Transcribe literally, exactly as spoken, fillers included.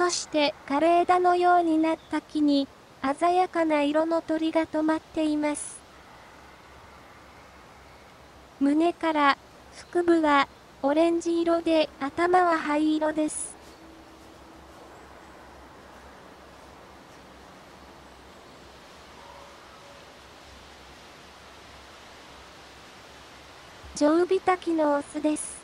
そして枯れ枝のようになった木に、鮮やかな色の鳥が止まっています。胸から腹部はオレンジ色で頭は灰色です。ジョウビタキのオスです。